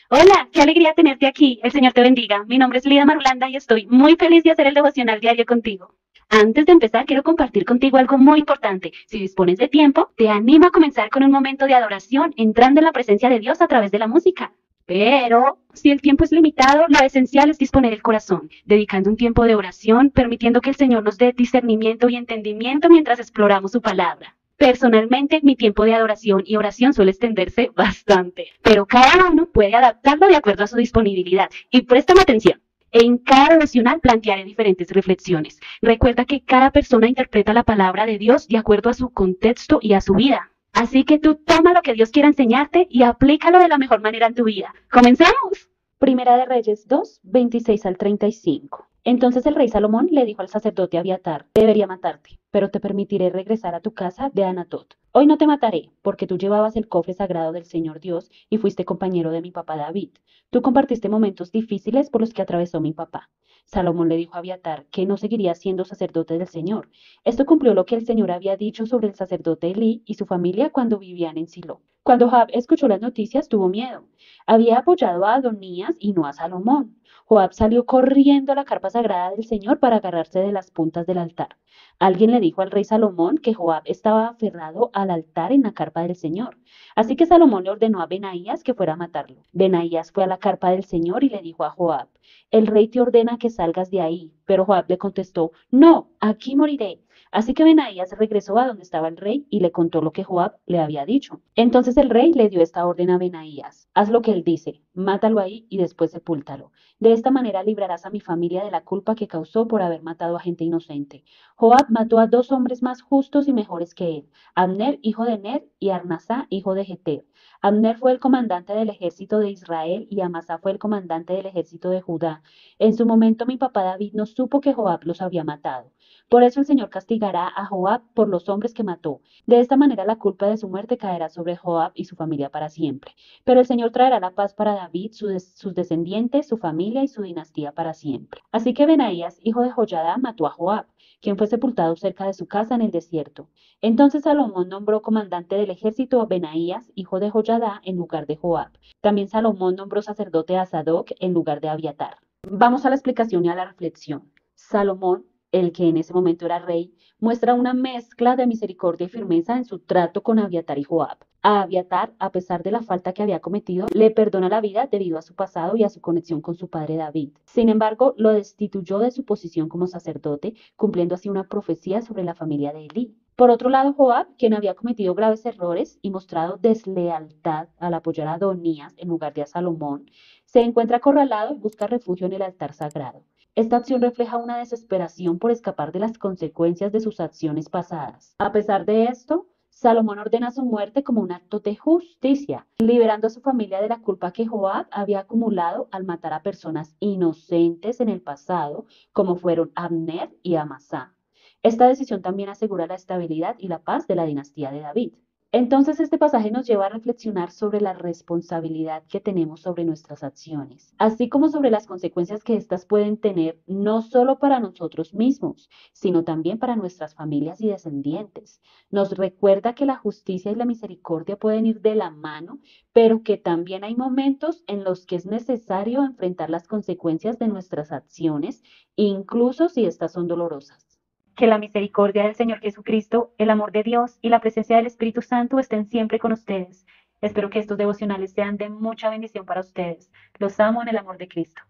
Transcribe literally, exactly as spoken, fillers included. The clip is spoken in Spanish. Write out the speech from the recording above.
Hola, qué alegría tenerte aquí. El Señor te bendiga. Mi nombre es Lida Marulanda y estoy muy feliz de hacer el devocional diario contigo. Antes de empezar, quiero compartir contigo algo muy importante. Si dispones de tiempo, te animo a comenzar con un momento de adoración, entrando en la presencia de Dios a través de la música. Pero si el tiempo es limitado, lo esencial es disponer el corazón, dedicando un tiempo de oración, permitiendo que el Señor nos dé discernimiento y entendimiento mientras exploramos su palabra. Personalmente, mi tiempo de adoración y oración suele extenderse bastante, pero cada uno puede adaptarlo de acuerdo a su disponibilidad. Y préstame atención. En cada devocional plantearé diferentes reflexiones. Recuerda que cada persona interpreta la palabra de Dios de acuerdo a su contexto y a su vida. Así que tú toma lo que Dios quiera enseñarte y aplícalo de la mejor manera en tu vida. ¡Comenzamos! Primera de Reyes dos, veintiséis al treinta y cinco. Entonces el rey Salomón le dijo al sacerdote Abiatar: debería matarte, pero te permitiré regresar a tu casa de Anatot. Hoy no te mataré, porque tú llevabas el cofre sagrado del Señor Dios y fuiste compañero de mi papá David. Tú compartiste momentos difíciles por los que atravesó mi papá. Salomón le dijo a Abiatar que no seguiría siendo sacerdote del Señor. Esto cumplió lo que el Señor había dicho sobre el sacerdote Elí y su familia cuando vivían en Silo. Cuando Joab escuchó las noticias, tuvo miedo. Había apoyado a Adonías y no a Salomón. Joab salió corriendo a la carpa sagrada del Señor para agarrarse de las puntas del altar. Alguien le dijo al rey Salomón que Joab estaba aferrado al altar en la carpa del Señor. Así que Salomón le ordenó a Benaías que fuera a matarlo. Benaías fue a la carpa del Señor y le dijo a Joab: el rey te ordena que salgas de ahí. Pero Joab le contestó: no, aquí moriré. Así que Benaías regresó a donde estaba el rey y le contó lo que Joab le había dicho. Entonces el rey le dio esta orden a Benaías: haz lo que él dice, mátalo ahí y después sepúltalo. De esta manera librarás a mi familia de la culpa que causó por haber matado a gente inocente. Joab mató a dos hombres más justos y mejores que él: Abner, hijo de Ner, y Arnasá, hijo de Jeter. Abner fue el comandante del ejército de Israel y Amasá fue el comandante del ejército de Judá. En su momento mi papá David no supo que Joab los había matado. Por eso el Señor castigará a Joab por los hombres que mató. De esta manera la culpa de su muerte caerá sobre Joab y su familia para siempre. Pero el Señor traerá la paz para David, su des sus descendientes, su familia y su dinastía para siempre. Así que Benaías, hijo de Joiada, mató a Joab, quien fue sepultado cerca de su casa en el desierto. Entonces Salomón nombró comandante del ejército a Benaías, hijo de Joiada, en lugar de Joab. También Salomón nombró sacerdote a Sadoc en lugar de Abiatar. Vamos a la explicación y a la reflexión. Salomón, el que en ese momento era rey, muestra una mezcla de misericordia y firmeza en su trato con Abiatar y Joab. A Abiatar, a pesar de la falta que había cometido, le perdona la vida debido a su pasado y a su conexión con su padre David. Sin embargo, lo destituyó de su posición como sacerdote, cumpliendo así una profecía sobre la familia de Elí. Por otro lado, Joab, quien había cometido graves errores y mostrado deslealtad al apoyar a Adonías en lugar de a Salomón, se encuentra acorralado y busca refugio en el altar sagrado. Esta acción refleja una desesperación por escapar de las consecuencias de sus acciones pasadas. A pesar de esto, Salomón ordena su muerte como un acto de justicia, liberando a su familia de la culpa que Joab había acumulado al matar a personas inocentes en el pasado, como fueron Abner y Amasá. Esta decisión también asegura la estabilidad y la paz de la dinastía de David. Entonces este pasaje nos lleva a reflexionar sobre la responsabilidad que tenemos sobre nuestras acciones, así como sobre las consecuencias que éstas pueden tener no solo para nosotros mismos, sino también para nuestras familias y descendientes. Nos recuerda que la justicia y la misericordia pueden ir de la mano, pero que también hay momentos en los que es necesario enfrentar las consecuencias de nuestras acciones, incluso si éstas son dolorosas. Que la misericordia del Señor Jesucristo, el amor de Dios y la presencia del Espíritu Santo estén siempre con ustedes. Espero que estos devocionales sean de mucha bendición para ustedes. Los amo en el amor de Cristo.